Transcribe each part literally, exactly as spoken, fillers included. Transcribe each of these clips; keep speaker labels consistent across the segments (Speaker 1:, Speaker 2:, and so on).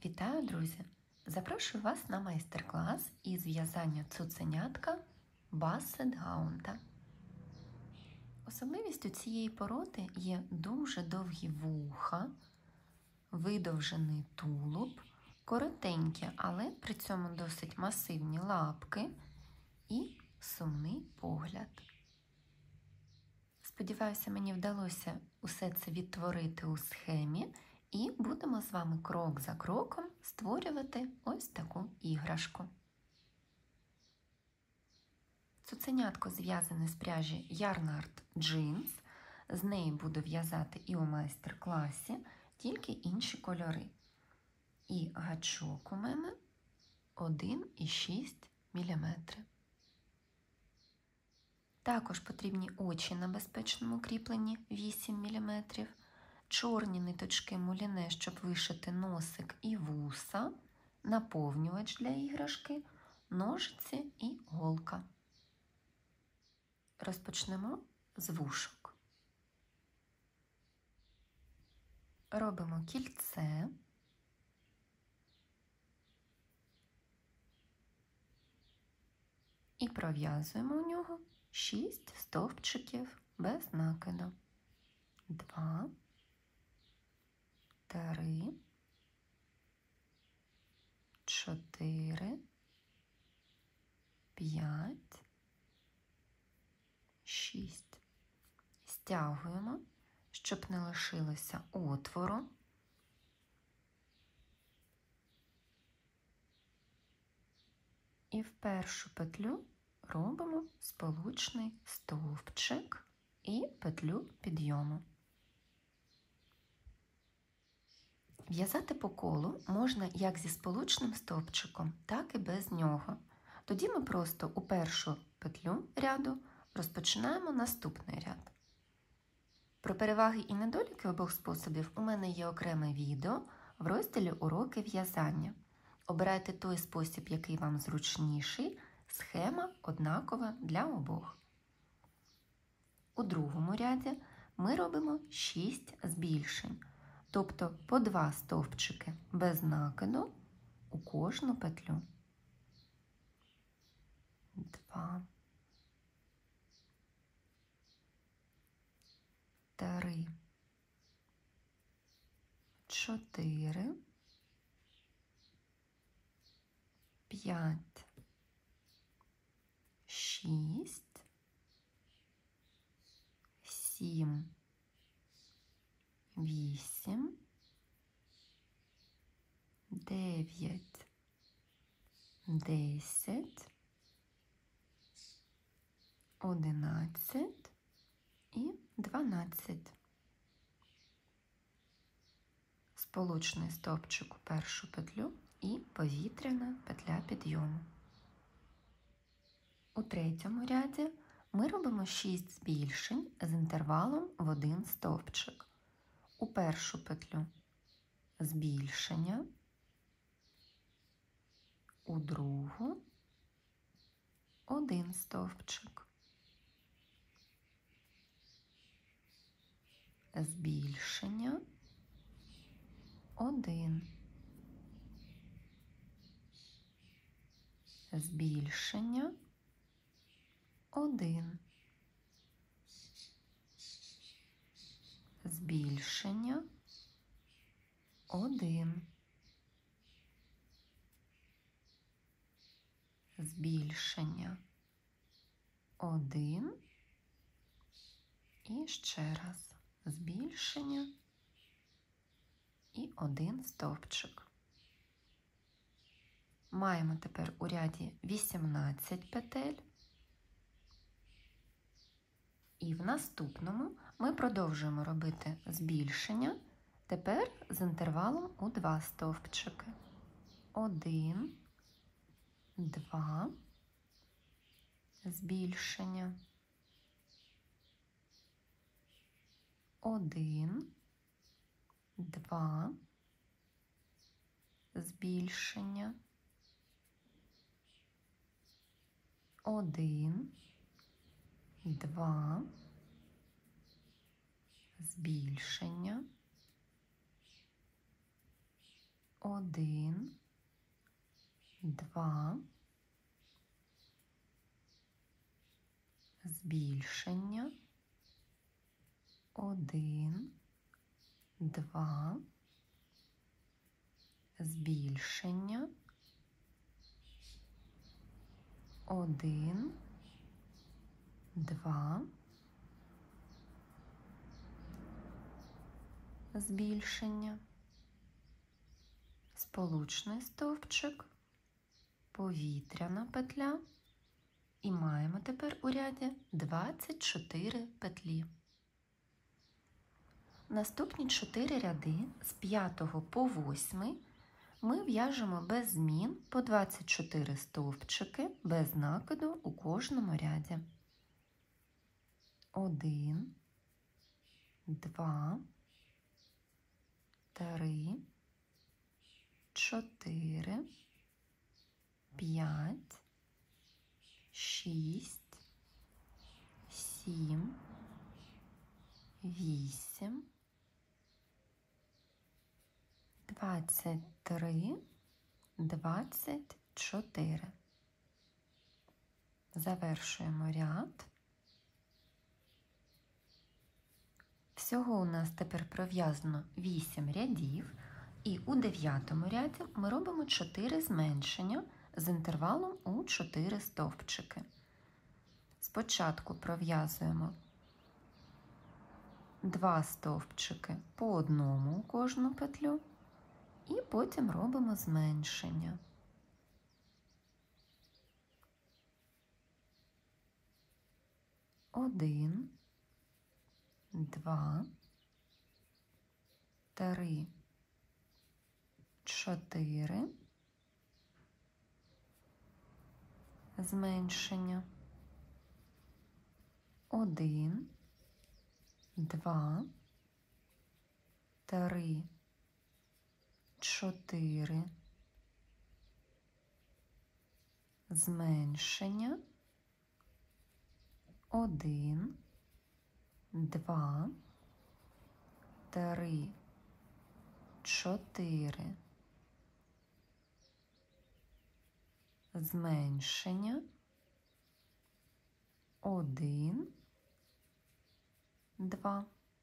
Speaker 1: Вітаю, друзі! Запрошую вас на майстер-клас із в'язання цуценятка бассет-гаунта. Особливістю цієї породи є дуже довгі вуха, видовжений тулуб, коротенькі, але при цьому досить масивні лапки і сумний погляд. Сподіваюся, мені вдалося усе це відтворити у схемі, і будемо з вами крок за кроком створювати ось таку іграшку. Цуценятко зв'язане з пряжі Yarn Art Jeans. З неї буду в'язати і у майстер-класі, тільки інші кольори. І гачок у мене один і шість міліметрів. Також потрібні очі на безпечному кріпленні вісім міліметрів, чорні ниточки муліне, щоб вишити носик і вуса, наповнювач для іграшки, ножиці і голка. Розпочнемо з вушок. Робимо кільце. І пров'язуємо у нього шість стовпчиків без накиду. Два, три, чотири, п'ять, шість. Стягуємо, щоб не лишилося отвору. І в першу петлю робимо сполучний стовпчик і петлю підйому. В'язати по колу можна як зі сполучним стовпчиком, так і без нього. Тоді ми просто у першу петлю ряду розпочинаємо наступний ряд. Про переваги і недоліки обох способів у мене є окреме відео в розділі «Уроки в'язання». Обирайте той спосіб, який вам зручніший, схема однакова для обох. У другому ряді ми робимо шість збільшень, тобто по два стовпчики без накиду у кожну петлю. Два, три, чотири, п'ять, шість, сім, вісім, дев'ять, десять, одинадцять і дванадцять. Сполучний стовпчик у першу петлю і повітряна петля підйому. У третьому ряді ми робимо шість збільшень з інтервалом в один стовпчик. У першу петлю збільшення, у другу один стовпчик, збільшення, один, збільшення, один, збільшення, один, збільшення, один і ще раз збільшення і один стовпчик. Маємо тепер у ряді вісімнадцять петель. І в наступному ми продовжуємо робити збільшення, тепер з інтервалом у два стовпчики. Один, два, збільшення, один, два, збільшення, один, два, збільшення, один, два, збільшення, один, два, збільшення, один, два, збільшення, сполучний стовпчик, повітряна петля, і маємо тепер у ряді двадцять чотири петлі. Наступні чотири ряди з п'ятого по восьмий ми в'яжемо без змін по двадцять чотири стовпчики без накиду у кожному ряді. один, два, три, чотири, п'ять, шість, сім, вісім, двадцять три, двадцять чотири. Завершуємо ряд. Всього у нас тепер пров'язано вісім рядів, і у дев'ятому ряді ми робимо чотири зменшення з інтервалом у чотири стовпчики. Спочатку пров'язуємо два стовпчики по одному у кожну петлю, і потім робимо зменшення. Один, два, три, чотири, зменшення. Один, два, три, чотири, зменшення. Один, два, три, чотири, зменшення. Один, два.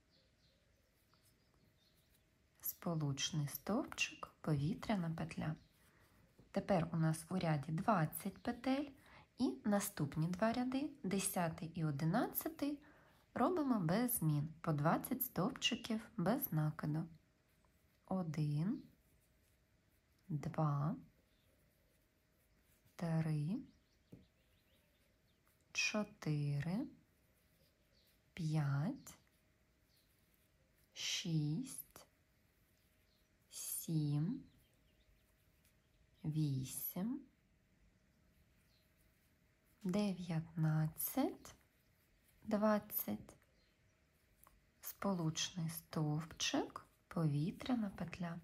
Speaker 1: Сполучний стовпчик, повітряна петля. Тепер у нас у ряді двадцять петель, і наступні два ряди, десятий і одинадцятий, робимо без змін, по двадцять стовпчиків без накиду. Один, два, три, чотири, п'ять, шість, сім, вісім, дев'ятнадцять, двадцять. Сполучний стовпчик, повітряна петля.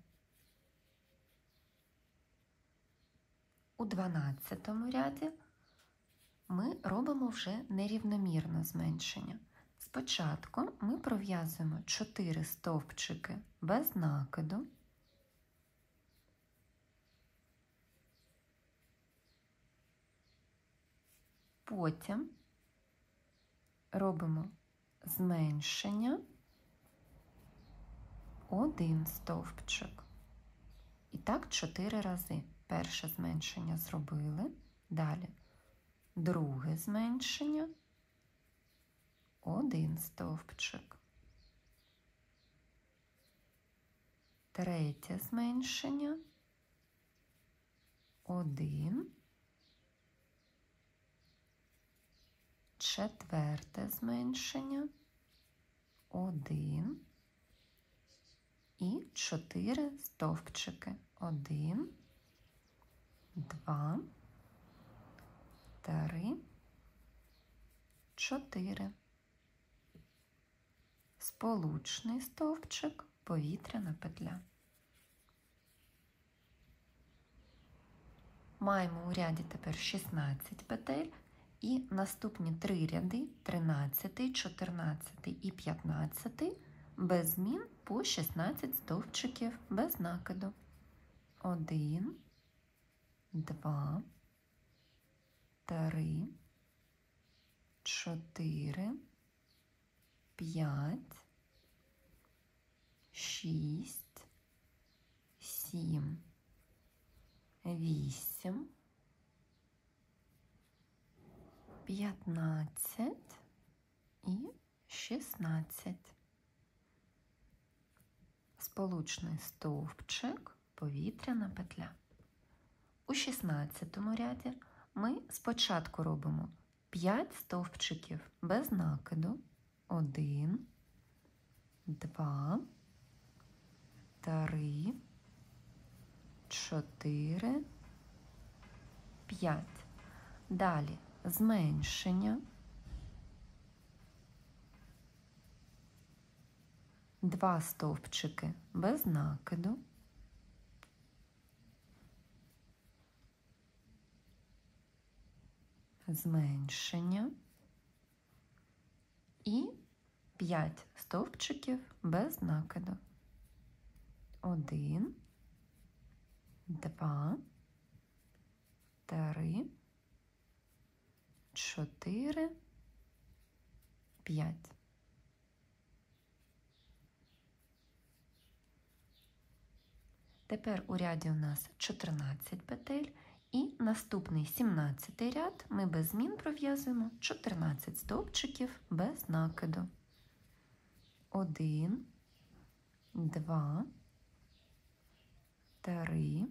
Speaker 1: У дванадцятому ряді ми робимо вже нерівномірне зменшення. Спочатку ми пров'язуємо чотири стовпчики без накиду. Потім робимо зменшення, один стовпчик. І так чотири рази. Перше зменшення зробили, далі друге зменшення, один стовпчик. Третє зменшення, один. Четверте зменшення, один. І чотири стовпчики. Один, два, три, чотири. Сполучний стовпчик, повітряна петля. Маємо у ряді тепер шістнадцять петель, і наступні три ряди, тринадцятий, чотирнадцятий і п'ятнадцятий, без змін по шістнадцять стовпчиків без накиду. Один, два, три, чотири, п'ять, шість, сім, вісім, п'ятнадцять і шістнадцять. Сполучний стовпчик, повітряна петля. У шістнадцятому ряді ми спочатку робимо п'ять стовпчиків без накиду. один, два, три, чотири, п'ять. Далі зменшення. Два стовпчики без накиду. Зменшення. І п'ять стовпчиків без накиду. Один, два, три, чотири, п'ять. Тепер у ряді у нас чотирнадцять петель, і наступний сімнадцятий ряд ми без змін пров'язуємо чотирнадцять стовпчиків без накиду. Один, два, три,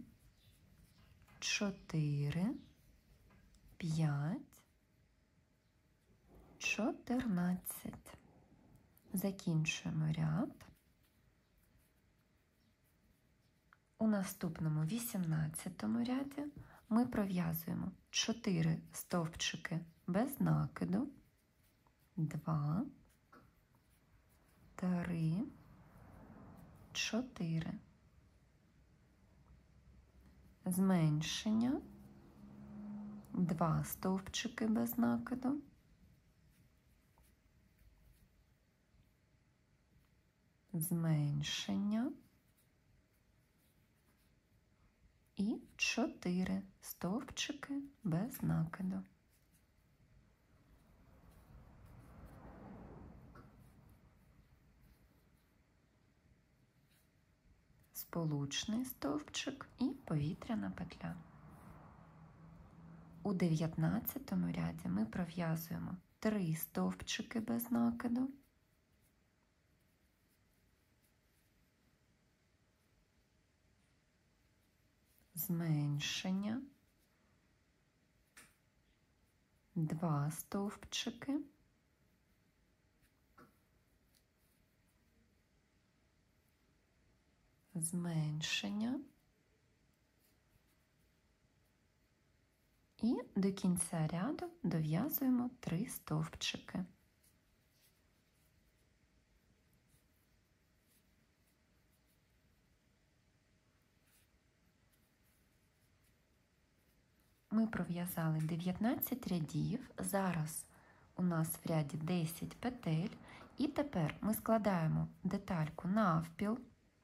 Speaker 1: чотири, п'ять, чотирнадцять. Закінчуємо ряд. У наступному вісімнадцятому ряді ми пров'язуємо чотири стовпчики без накиду, два, три, чотири. Зменшення, два стовпчики без накиду, зменшення і чотири стовпчики без накиду. Сполучний стовпчик і повітряна петля. У дев'ятнадцятому ряді ми пров'язуємо три стовпчики без накиду, зменшення, два стовпчики, зменшення і до кінця ряду дов'язуємо три стовпчики. Ми пров'язали дев'ятнадцять рядів, зараз у нас в ряді десять петель, і тепер ми складаємо детальку навпіл,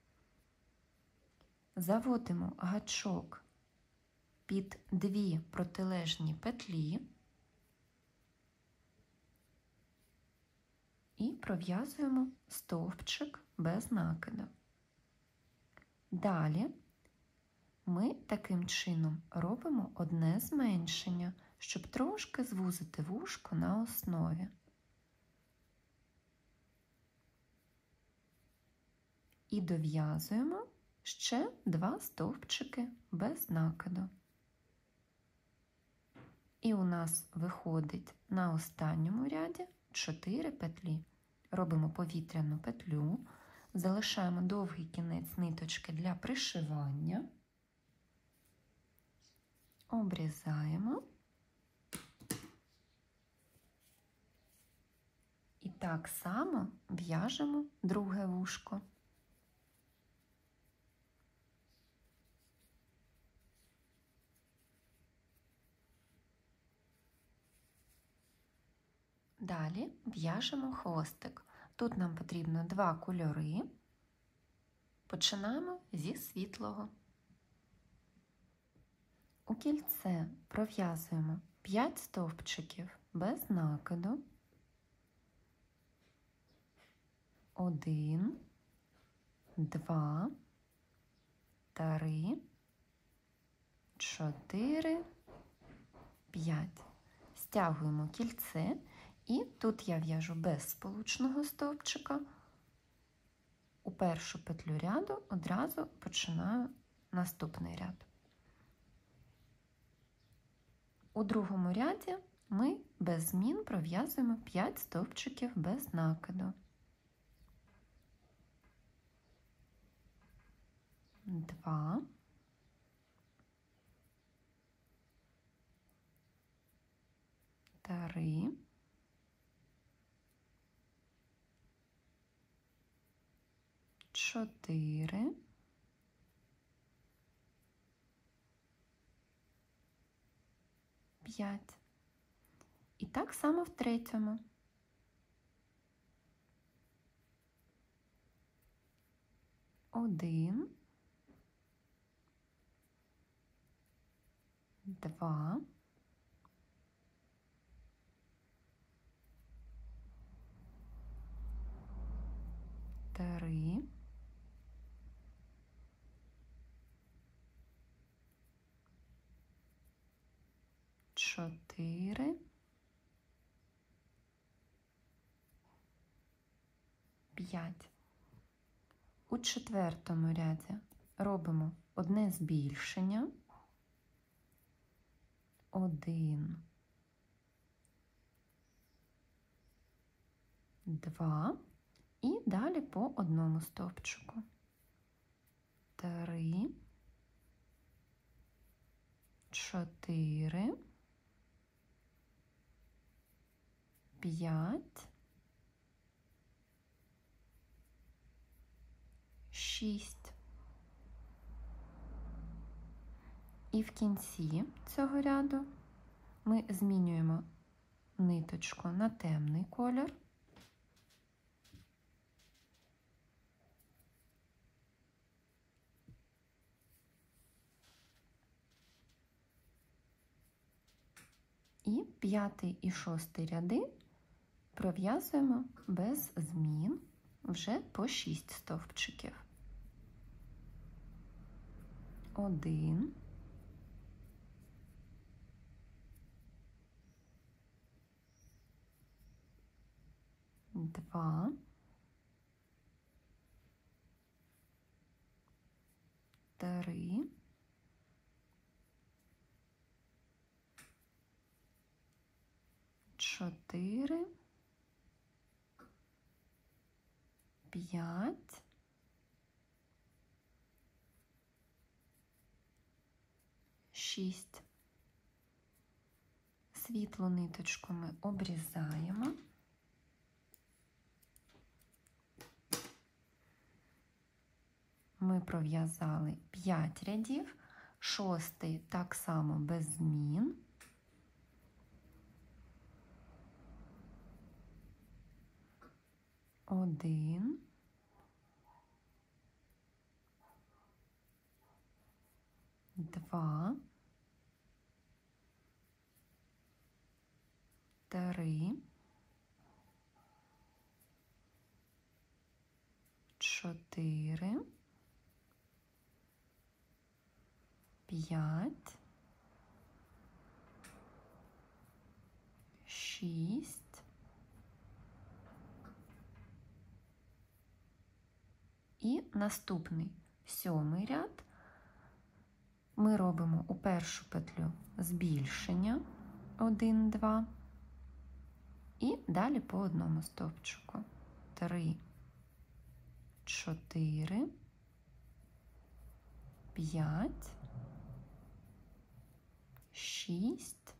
Speaker 1: заводимо гачок під дві протилежні петлі і пров'язуємо стовпчик без накиду. Далі ми таким чином робимо одне зменшення, щоб трошки звузити вушко на основі. І дов'язуємо ще два стовпчики без накиду. І у нас виходить на останньому ряді чотири петлі. Робимо повітряну петлю, залишаємо довгий кінець ниточки для пришивання, обрізаємо і так само в'яжемо друге вушко. Далі в'яжемо хвостик. Тут нам потрібно два кольори. Починаємо зі світлого. У кільце пров'язуємо п'ять стовпчиків без накиду. Один, два, три, чотири, п'ять. Стягуємо кільце, і тут я в'яжу без сполучного стовпчика. У першу петлю ряду одразу починаю наступний ряд. У другому ряді ми без змін пров'язуємо п'ять стовпчиків без накиду. Два, три, чотири, п'ять. І так само в третьому. Один, два, три, чотири, п'ять. У четвертому ряді робимо одне збільшення. Один, два, і далі по одному стовпчику. Три, чотири, п'ять, шість. І в кінці цього ряду ми змінюємо ниточку на темний колір. І п'ятий і шостий ряди пров'язуємо без змін вже по шість стовпчиків. Один, два, три, чотири, п'ять, шість. Світлу ниточку ми обрізаємо. Ми пров'язали п'ять рядів, шостий так само без змін. Один, два, три, чотири, п'ять, шість, і наступний сьомий ряд ми робимо у першу петлю збільшення один, два, і далі по одному стовпчику. три, чотири, п'ять, шість,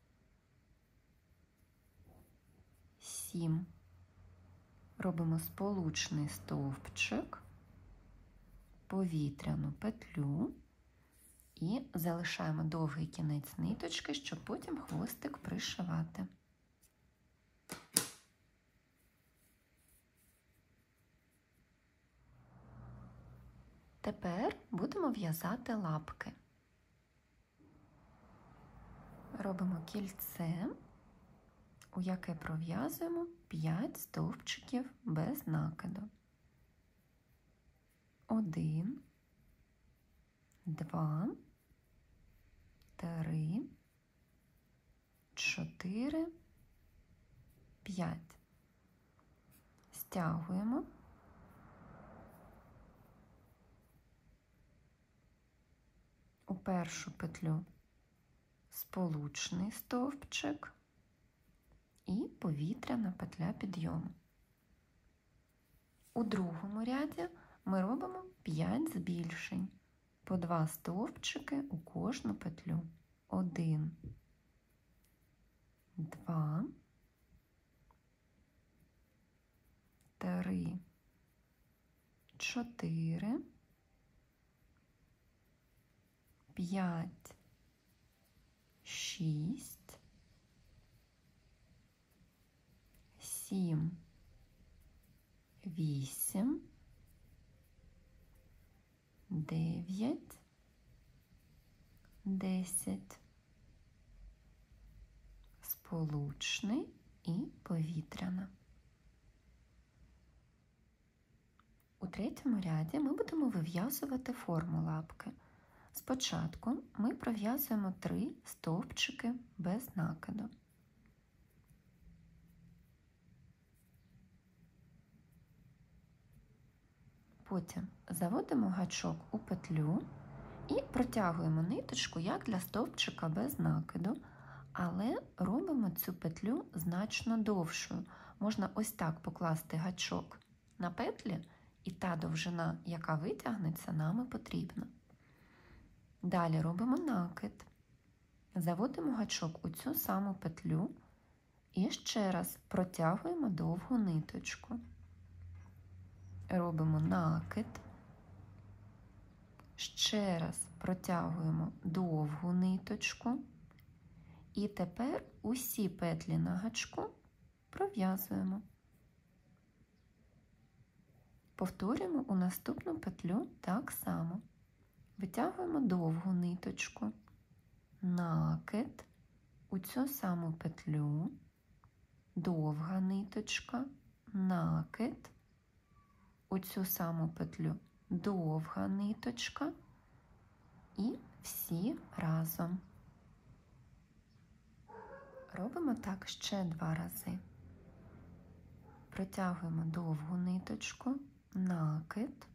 Speaker 1: сім. Робимо сполучний стовпчик, повітряну петлю і залишаємо довгий кінець ниточки, щоб потім хвостик пришивати. Тепер будемо в'язати лапки. робимо кільце, у яке пров'язуємо п'ять стовпчиків без накиду. Один, два, три, чотири, п'ять. Стягуємо. У першу петлю сполучний стовпчик і повітряна петля підйому. У другому ряді ми робимо п'ять збільшень, по два стовпчики у кожну петлю. Один, два, три, чотири, п'ять, шість, сім, вісім, дев'ять, десять. Сполучний і повітряна. У третьому ряді ми будемо вив'язувати форму лапки. Спочатку ми пров'язуємо три стовпчики без накиду. Потім заводимо гачок у петлю і протягуємо ниточку, як для стовпчика без накиду, але робимо цю петлю значно довшою. Можна ось так покласти гачок на петлі, і та довжина, яка витягнеться, нам і потрібна. Далі робимо накид. Заводимо гачок у цю саму петлю і ще раз протягуємо довгу ниточку. Робимо накид. Ще раз протягуємо довгу ниточку. І тепер усі петлі на гачку пров'язуємо. Повторюємо у наступну петлю так само. Витягуємо довгу ниточку, накид, у цю саму петлю, довга ниточка, накид, у цю саму петлю, довга ниточка і всі разом. Робимо так ще два рази. Протягуємо довгу ниточку, накид,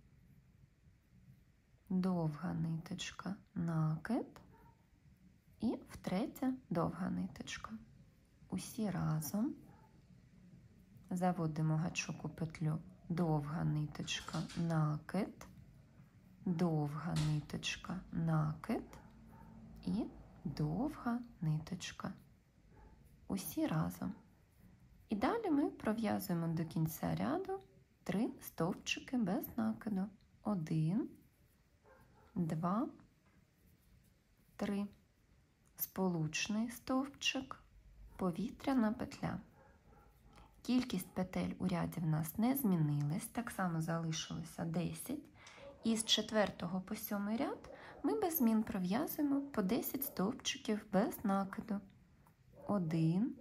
Speaker 1: довга ниточка, накид і втретє довга ниточка. Усі разом заводимо гачок у петлю, довга ниточка, накид, довга ниточка, накид і довга ниточка. Усі разом. І далі ми пров'язуємо до кінця ряду три стовпчики без накиду. Один, два, три. Сполучний стовпчик, повітряна петля. Кількість петель у ряді в нас не змінилась, так само залишилося десять. І з четвертого по сьомий ряд ми без змін пров'язуємо по десять стовпчиків без накиду. Один,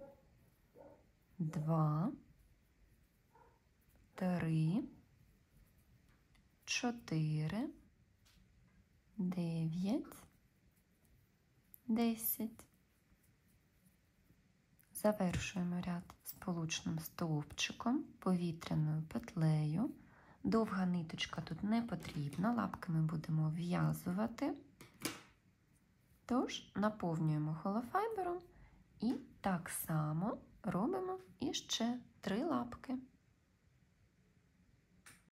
Speaker 1: два, три, чотири, дев'ять, десять. Завершуємо ряд сполучним стовпчиком, повітряною петлею. Довга ниточка тут не потрібна, лапки ми будемо в'язувати. Тож наповнюємо холофайбером і так само робимо іще три лапки.